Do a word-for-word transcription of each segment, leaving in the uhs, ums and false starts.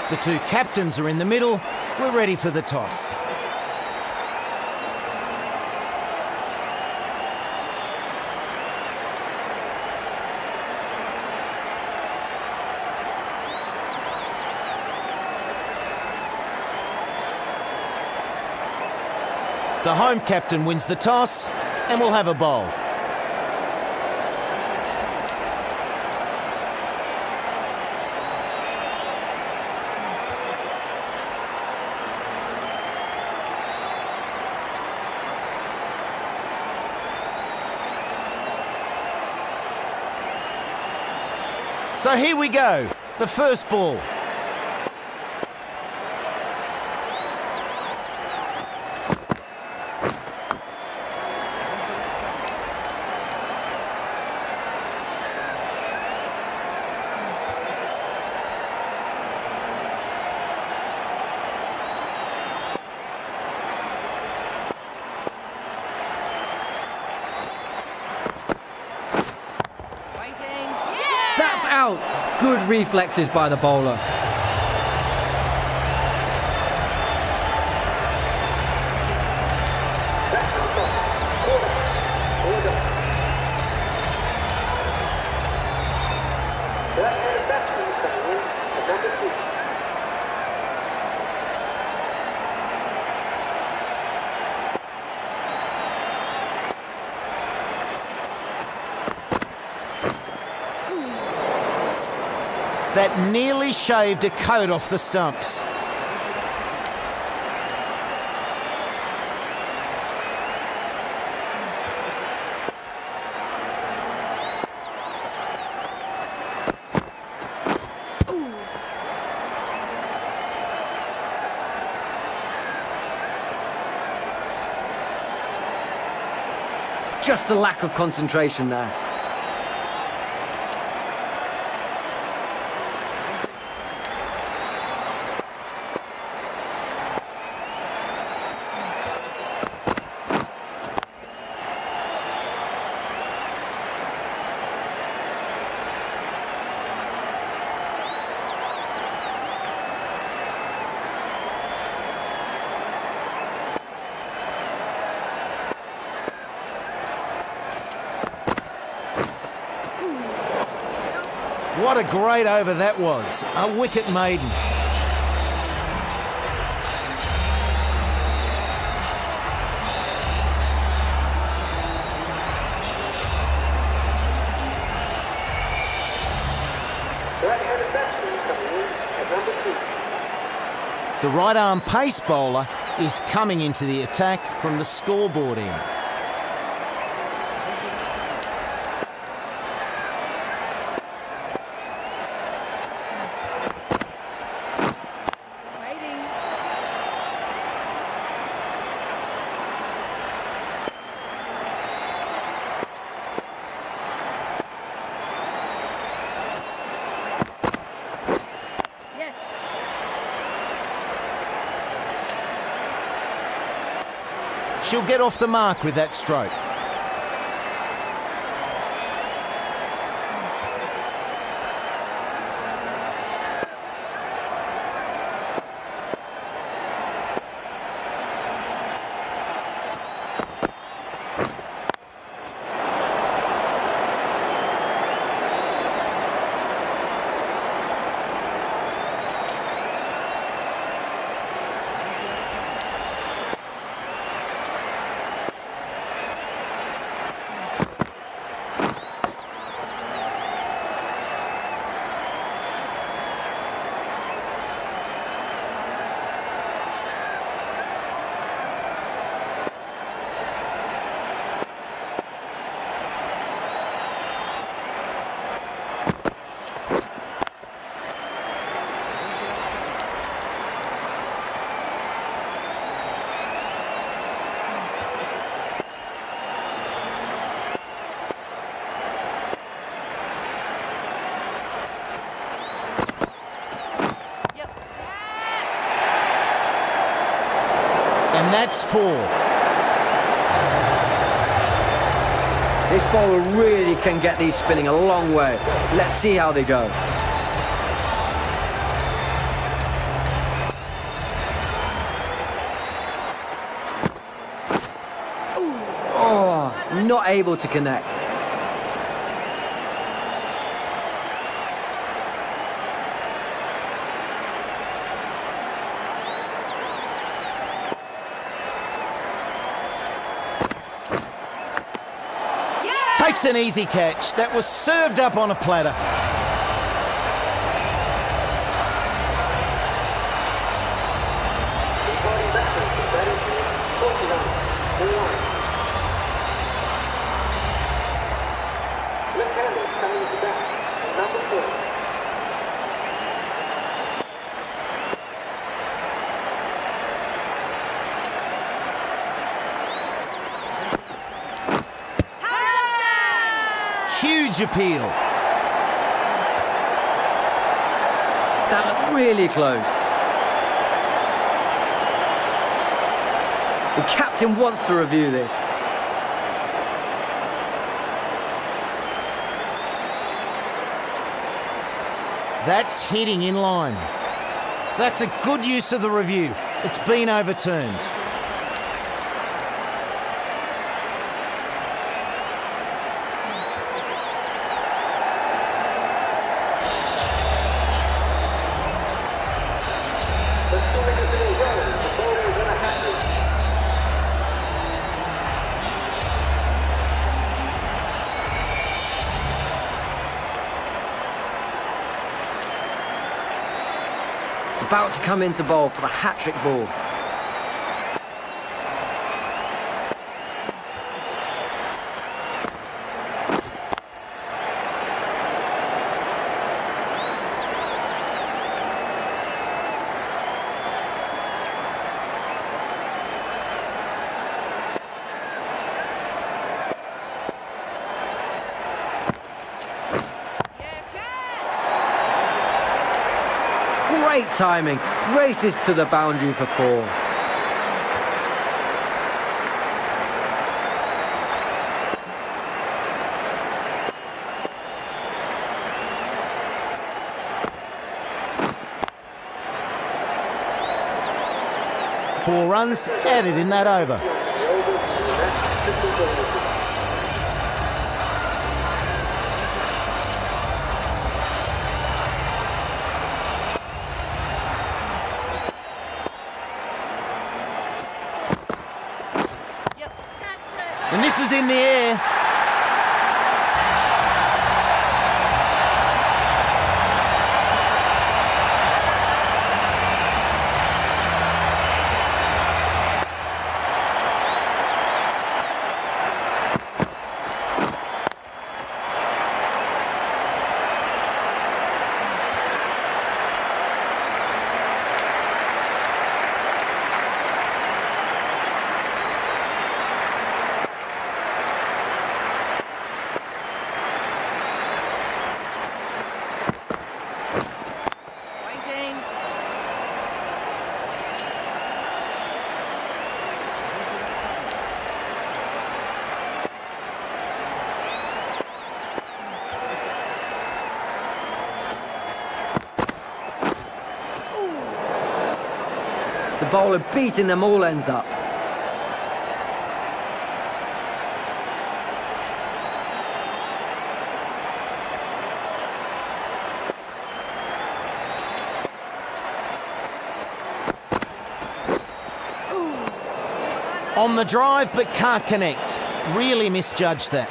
The two captains are in the middle. We're ready for the toss. The home captain wins the toss, and we'll have a bowl. So here we go, the first ball. That's out! Good reflexes by the bowler. That nearly shaved a coat off the stumps. Just a lack of concentration there. What a great over that was. A wicket maiden. The right arm pace bowler is coming into the attack from the scoreboard end. She'll get off the mark with that stroke. And that's four. This bowler really can get these spinning a long way. Let's see how they go. not able to connect. Takes an easy catch that was served up on a platter. Left-handers coming to bat, number four. Huge appeal. That looked really close. The captain wants to review this. That's hitting in line. That's a good use of the review. It's been overturned. Let's see what this is in row. The ball is in a hat. About to come into bowl for the hat-trick ball. Great timing, races to the boundary for four. Four runs added in that over. And this is in the air. The bowler beating them all ends up. On the drive, but can't connect. Really misjudged that.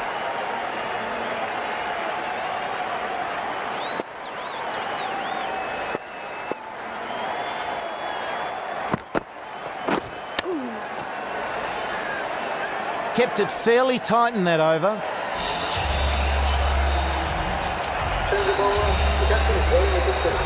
Kept it fairly tight in that over. Change the ball up. The captain is going with the spin.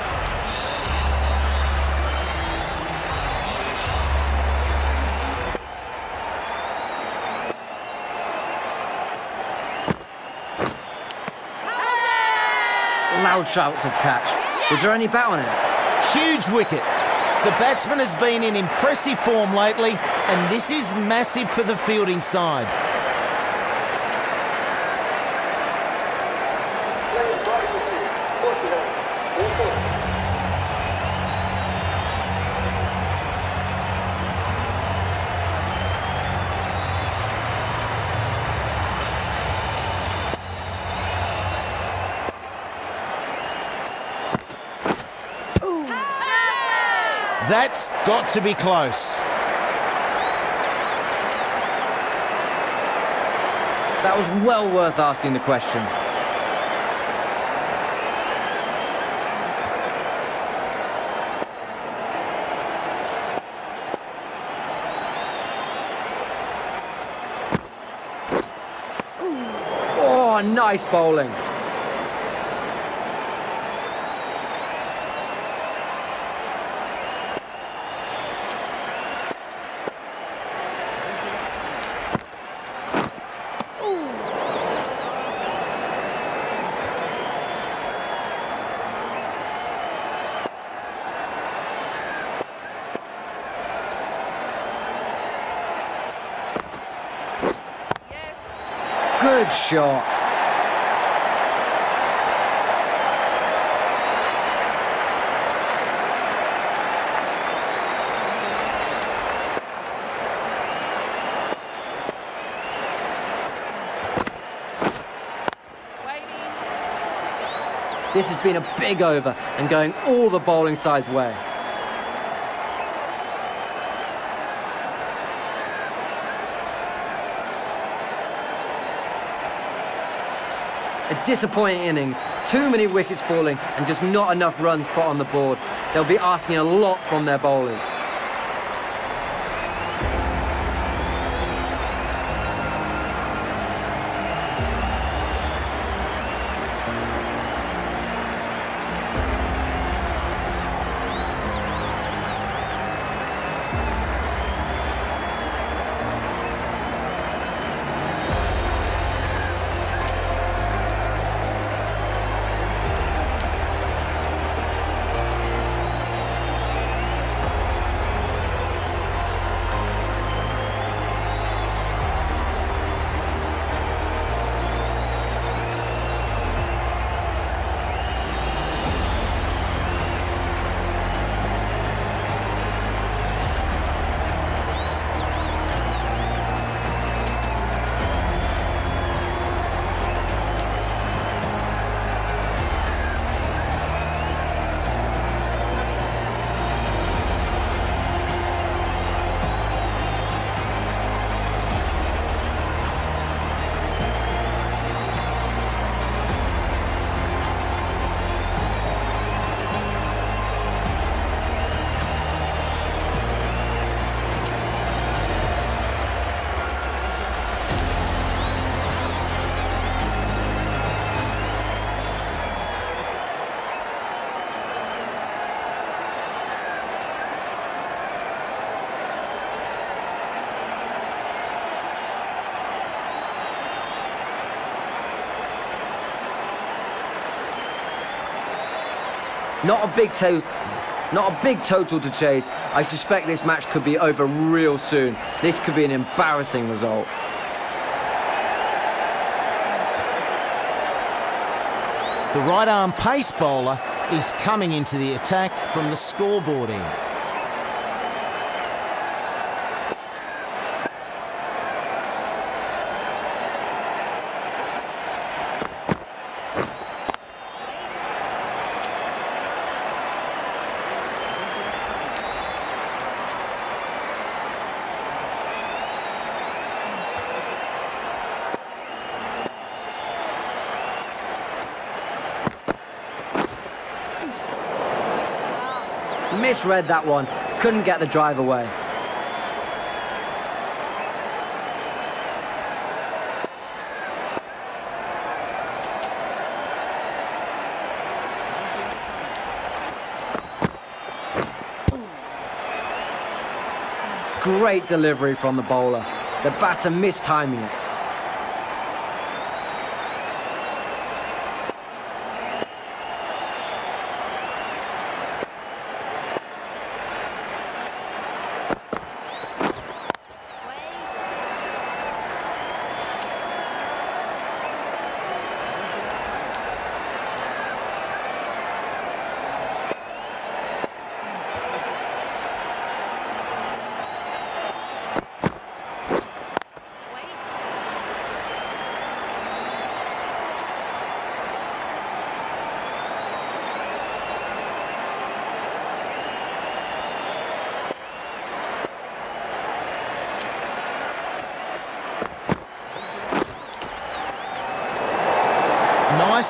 Loud shouts of catch. Was there any bat on it? Huge wicket. The batsman has been in impressive form lately, and this is massive for the fielding side. Playing right with you. forty-nine. All four. That's got to be close. That was well worth asking the question. Oh, nice bowling. Good shot. This has been a big over and going all the bowling side's way. A disappointing innings, too many wickets falling and just not enough runs put on the board. They'll be asking a lot from their bowlers. Not a big to not a big total to chase. I suspect this match could be over real soon. This could be an embarrassing result. The right-arm pace bowler is coming into the attack from the scoreboard end. Misread that one, couldn't get the drive away. Great delivery from the bowler. The batter mistiming it.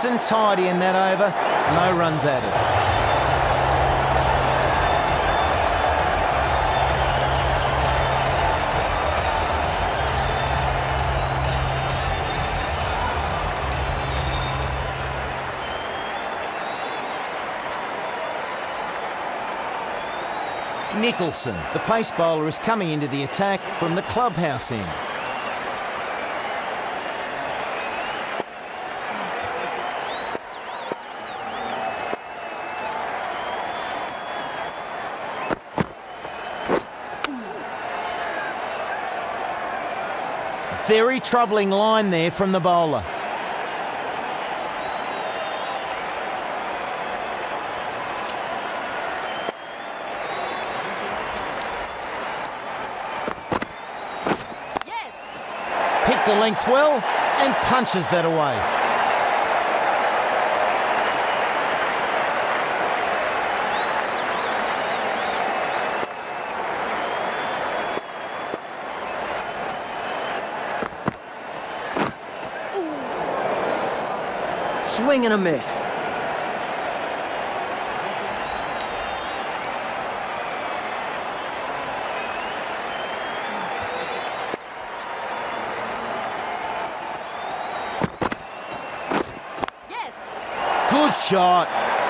Nice and tidy in that over. No runs added. Nicholson, the pace bowler, is coming into the attack from the clubhouse end. Very troubling line there from the bowler. Picked the length well and punches that away. Swing and a miss. Good shot.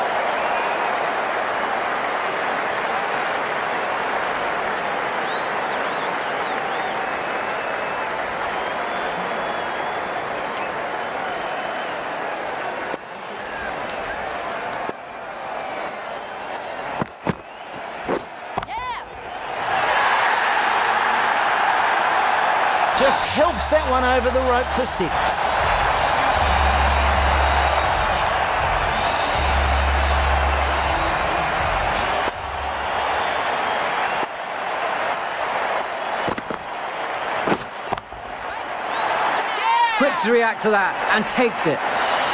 Just helps that one over the rope for six. Quick to react to that and takes it.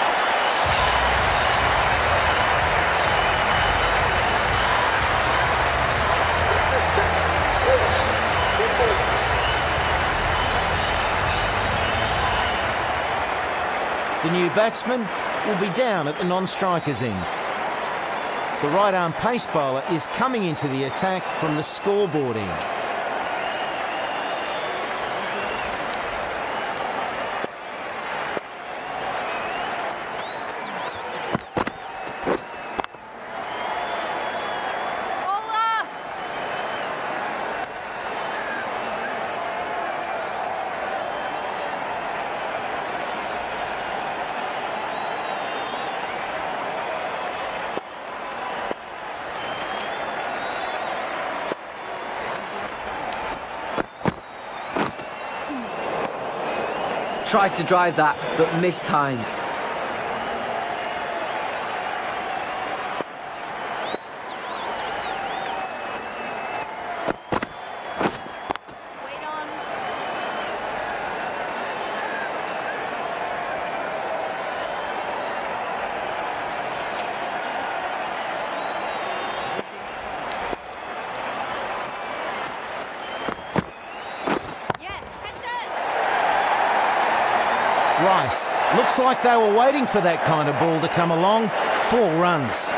The new batsman will be down at the non-striker's end. The right-arm pace bowler is coming into the attack from the scoreboard end. Tries to drive that, but mistimes. Rice. Looks like they were waiting for that kind of ball to come along. Four runs.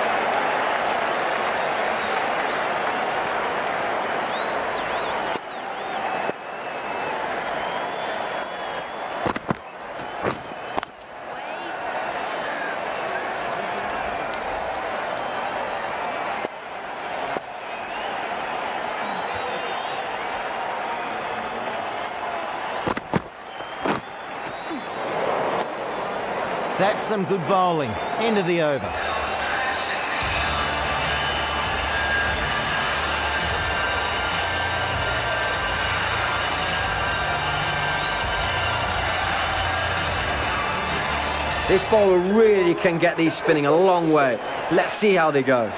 That's some good bowling. End of the over. This bowler really can get these spinning a long way. Let's see how they go.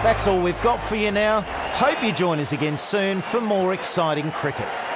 That's all we've got for you now. Hope you join us again soon for more exciting cricket.